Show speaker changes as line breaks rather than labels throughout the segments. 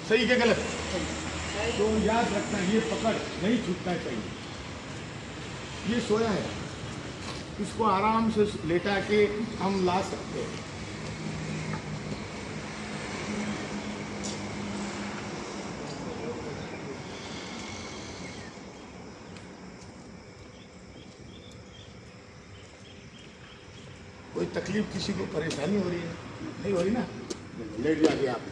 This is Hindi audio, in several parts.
सही के गलत? तो याद रखना, ये पकड़ नहीं छूटना चाहिए। ये सोया है, इसको आराम से लेटा के हम ला सकते हैं। कोई तकलीफ, किसी को परेशानी हो रही है? नहीं हो रही ना? लेट जाइए आप।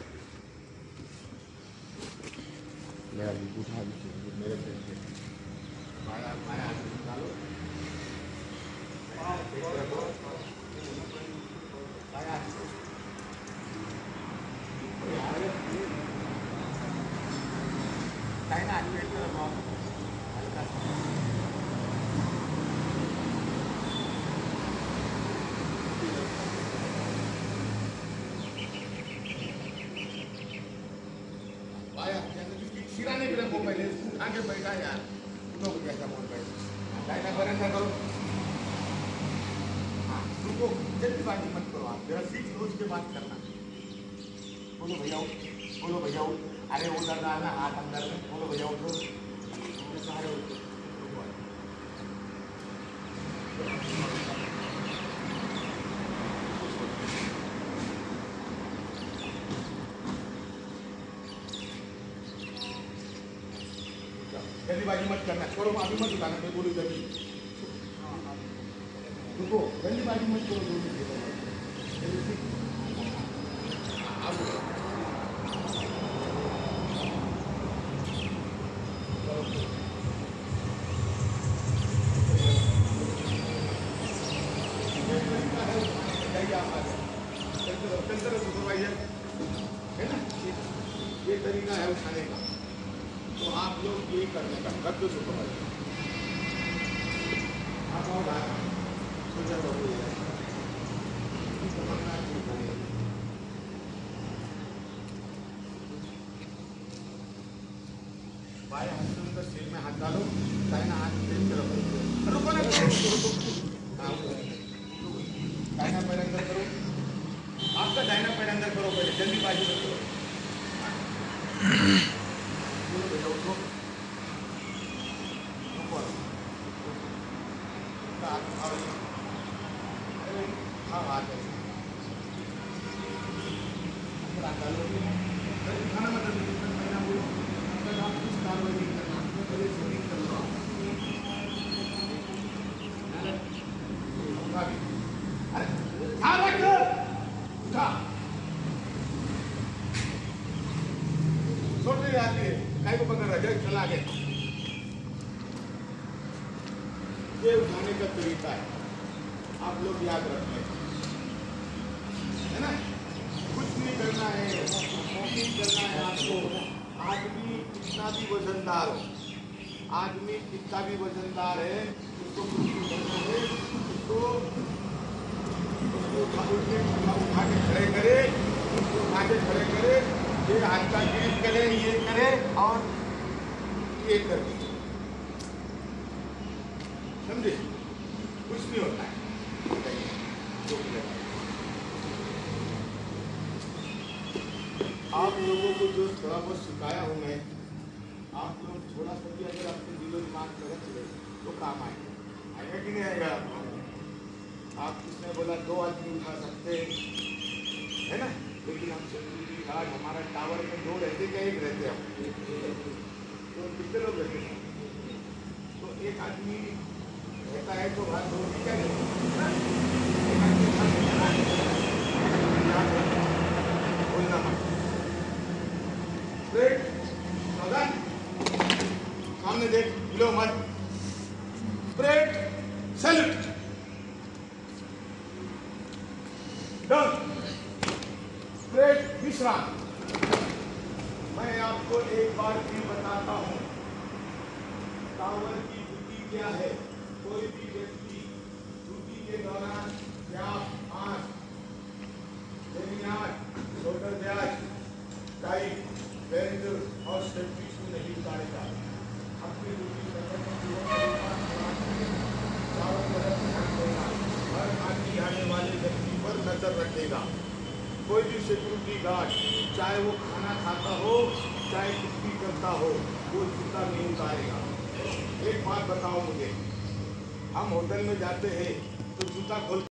मेरा उठा दीजिए, मेरे पे माया माया निकालो। सिराने के रखो, पहले उठा के बैठा यार, उठो कैसा बोल बैठे, डायना बरंदा करो। हाँ रुको, जल्दीबाजी मत करो, आप जरा सीख लो, उसके बाद करना। बोलो भैया उठ, बोलो भैया उठ, अरे उधर डालना हाथ अंदर में, बोलो भैया उठो, सारे उठो। जल्दीबाजी मत करना, छोड़ो अभी मत उठाना, मैं बोलूँ जल्दी रुको, जल्दीबाजी मत करो, चलते सुपरवाइजर है ना, ये तरीका है उठाने का। तो आप लोग ये करने का कर दो सुपरवाइजर, आप और बाएं हाथ से उनका सिर में हाथ डालो, दाहिना हाथ तेज करो, रुको ना, दाहिना पैर अंदर करो, आपका दाहिना पैर अंदर करो, पहले जल्दीबाजी मत करो। बोलो बेटा उठो, हाँ हाथ है खाना मतलब महीना बोलो, अगर आप कुछ कार्रवाई करना पहले शरीर कर लो, अरे हाँ रख उठा, छोड़ नहीं आती है, काय को पकड़ रहा है, चला आगे। ये उठाने का तरीका है, आप लोग याद रखें, है ना? कुछ नहीं करना है, नहीं करना है आपको। आदमी कितना भी वजनदार हो, आदमी कितना भी वजनदार है, उसको कुछ नहीं करना है, उसको उठा के खड़े करे, उसको उठा के खड़े करे, ये हाथ का गेंद करे, ये करे और ये कर दीजिए, समझे? कुछ नहीं होता है। आप लोगों को जो थोड़ा बहुत सिखाया हूँ मैं, आप लोग थोड़ा सा भी अगर आपके दिलो दिमाग में रख ले तो काम आएगा कि नहीं आएगा? आप किसने बोला 2 आदमी उठा सकते है ना, लेकिन हमसे आज हमारा टावर में 2 रहते क्या, 1 रहते हम, तो कितने लोग रहते हैं? तो 1 आदमी रहता है तो बात होगी क्या बोलना मत, सामने देख, हिलो मत, स्प्रेड सैल्यूट डन, स्प्रेड विश्राम। मैं आपको एक बार भी बताता हूं, टावर की ड्यूटी क्या है। कोई भी व्यक्ति ड्यूटी के दौरान व्यास, आंख, शोल्डर ब्याज, टाइट, बेल्ट और सेफ्टी शू नहीं उतारेगा। अपनी ड्यूटी चारों तरफ ध्यान देगा, हर आने वाले व्यक्ति पर नजर रखेगा। कोई भी सिक्योरिटी गार्ड चाहे वो खाना खाता हो चाहे कुछ भी करता हो वो जूता नहीं उतारेगा। एक बात बताओ मुझे, हम होटल में जाते हैं तो जूता खोल